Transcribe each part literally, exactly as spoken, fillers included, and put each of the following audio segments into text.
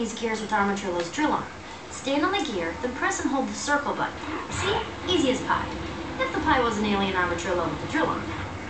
these gears with Armatrillo's drill arm. Stand on the gear, then press and hold the circle button. See? Easy as pie. If the pie was an alien Armatrillo with the drill arm.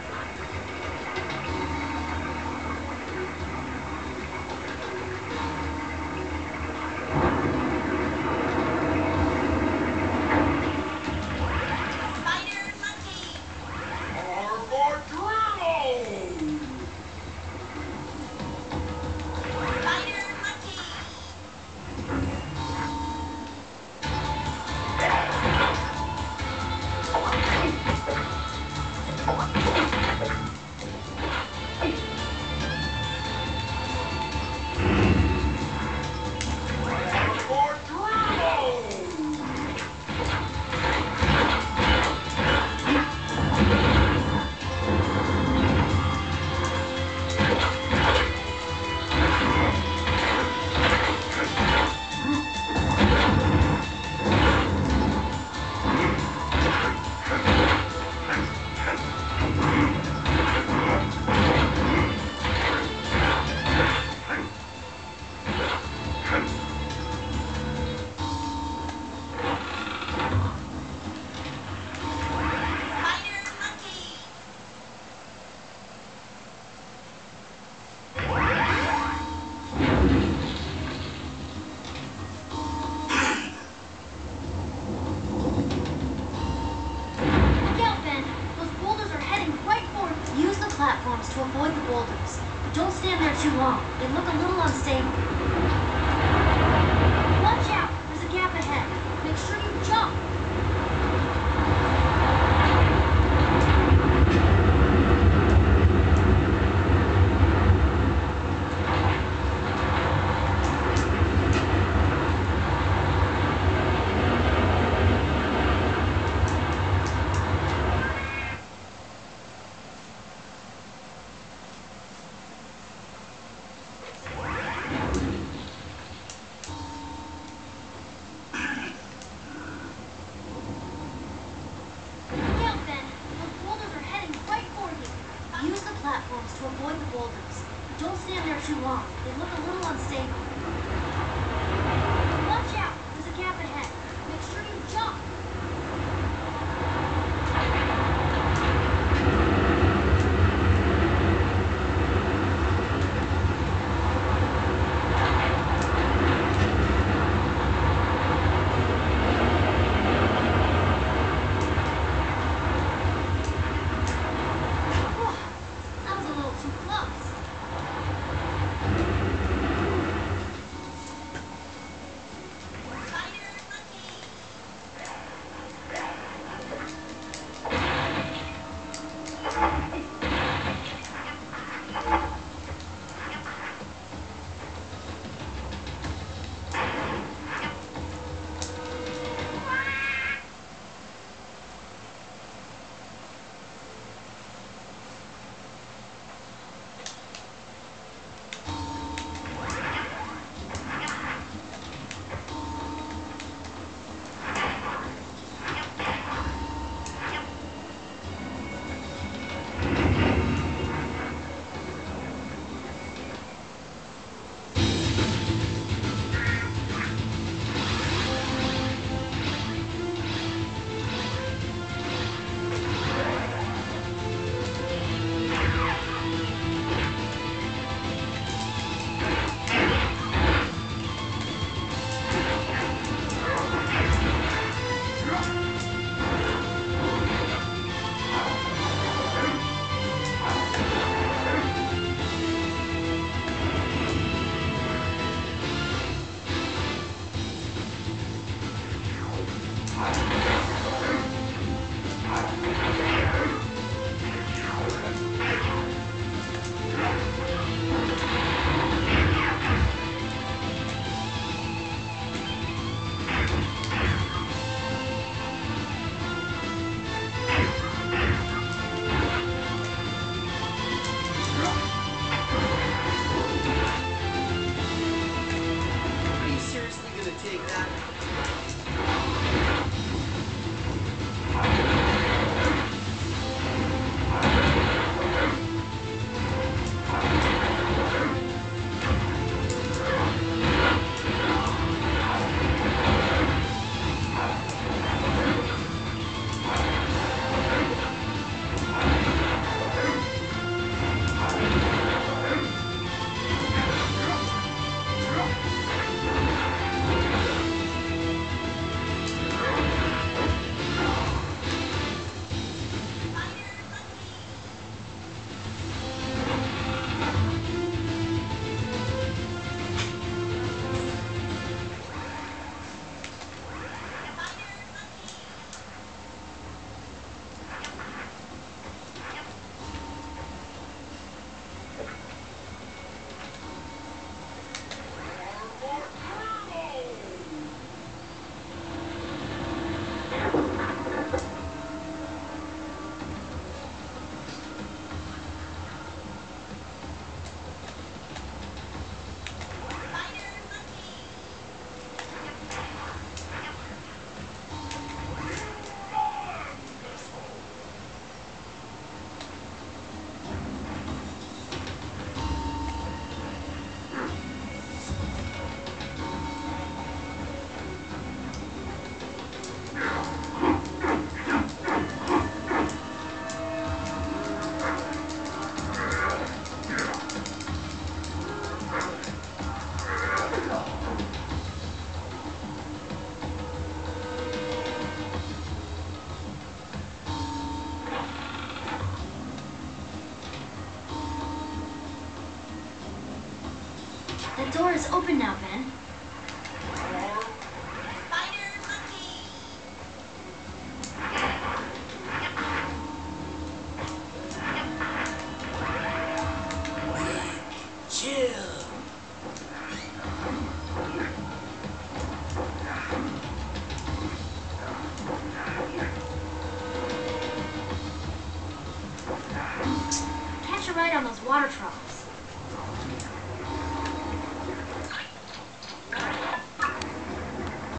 To avoid the boulders. But don't stand there too long. They look a little unstable. Watch out! There's a gap ahead. Make sure you jump. To avoid the boulders. Don't stand there too long. They look a little unstable. Watch out! There's a gap ahead. Make sure you jump. door is open now, Ben. Spider monkey! Chill. Catch a ride on those water troughs.